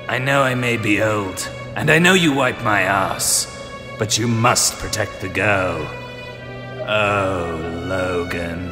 I know I may be old, and I know you wipe my ass, but you must protect the girl. Oh, Logan.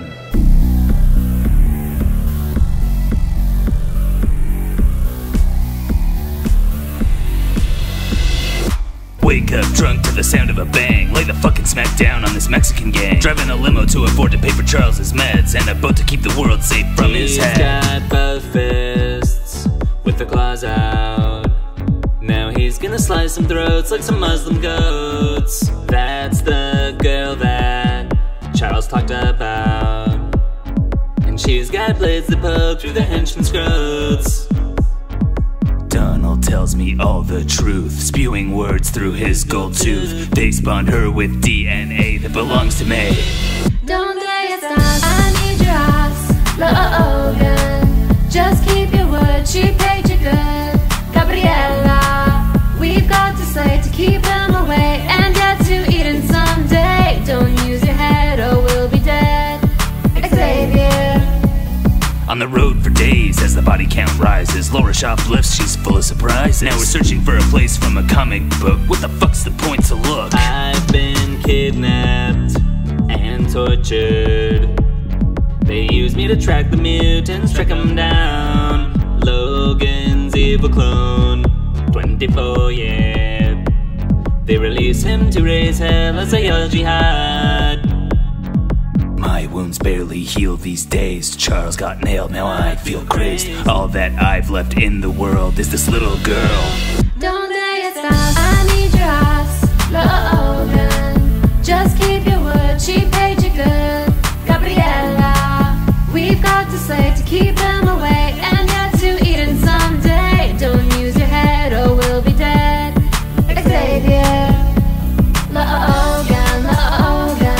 Wake up drunk to the sound of a bang. Lay the fucking smack down on this Mexican gang. Driving a limo to afford to pay for Charles's meds, and a boat to keep the world safe from his head. He's got both fists with the claws out. Now he's gonna slice some throats like some Muslim goats. That's the girl that Charles talked about, and she's got blades that poke through the henchman's scrotes. Donald tells me all the truth, spewing words through his gold tooth. They spawned her with DNA that belongs to me. Don't lay it down, I need your ass, Logan. Just keep your word, she paid you good, Gabriella. We've got to say to keep him away and get to Eden someday. Don't use your head or we'll be dead, Xavier. On the road for days as the body count rises. Laura shoplifts, she's full of surprises. Now we're searching for a place from a comic book. What the fuck's the point to look? I've been kidnapped and tortured. They use me to track the mutants, track them down. Logan's evil clone, 24, yeah. They release him to raise hell as a jihad. My wounds barely heal these days. Charles got nailed, now I feel crazed. All that I've left in the world is this little girl. Don't lay it down, I need your ass, Logan. Just keep your word, she paid you good, Gabriella. We've got to say to keep him away and get to Eden someday. Don't use your head or we'll be dead, Xavier. Logan, Logan.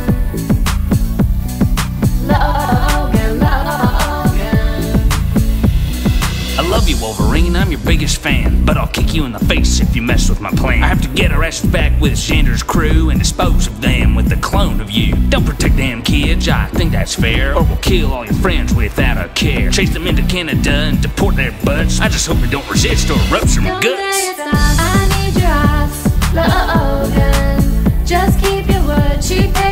I love you, Wolverine, I'm your biggest fan, but I'll kick you in the face if you mess with my plan. I have to get our ass back with Xander's crew and dispose of them with a clone of you. Don't protect them kids, I think that's fair, or we'll kill all your friends without a care. Chase them into Canada and deport their butts. I just hope they don't resist or rupture my guts. I need your ass, Logan. Just keep your word, she